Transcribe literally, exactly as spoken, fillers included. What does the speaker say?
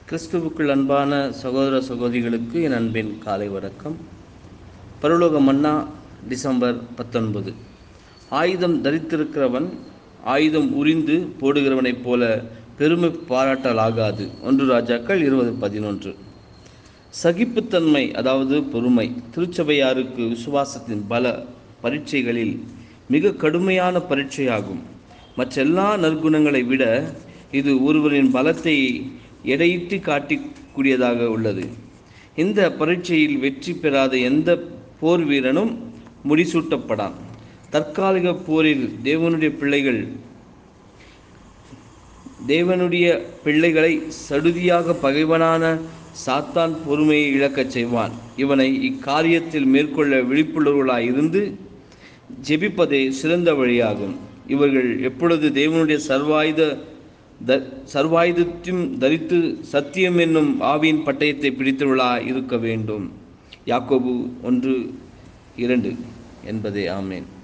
கிறிஸ்துவுக்குள் அன்பான சகோதர சகோதரிகளுக்கு என் அன்பின் காலை வணக்கம். பரலோக மன்னா டிசம்பர் பத்தொன்பது. ஆயுதம் தரித்திருக்கிறவன் ஆயுதம் உரிந்து போடுகிறவனைப் போல பெருமை பாராட்டலாகாது. ஒன்று ராஜாக்கள் இருபது பதினொன்று. சகிப்புத்தன்மை அதாவது பொறுமை திருச்சபையாருக்கு விசுவாசத்தின் பல பரீட்சைகளில் மிக கடுமையான பரீட்சையாகும். மற்றெல்லா நற்குணங்களை விட இது ஒருவரின் பலத்தை எடையிட்டு காட்டக்கூடியதாக உள்ளது. இந்த பரீட்சையில் வெற்றி பெறாத எந்த போர் வீரனும் முடிசூட்டப்படான். தற்காலிக போரில் தேவனுடைய பிள்ளைகள் தேவனுடைய பிள்ளைகளை சடுதியாக பகைவனான சாத்தான் பொறுமையை இழக்கச் செய்வான். இவனை இக்காரியத்தில் மேற்கொள்ள விழிப்புள்ளவர்களாய் இருந்து ஜெபிப்பதே சிறந்த வழியாகும். இவர்கள் எப்பொழுது தேவனுடைய சர்வாயுத த சர்வாயுதத்தையும் தரித்து சத்தியம் என்னும் ஆவியின் பட்டயத்தை பிடித்தவர்களாய் இருக்க வேண்டும். யாக்கோபு ஒன்று இரண்டு என்பதே. ஆமேன்.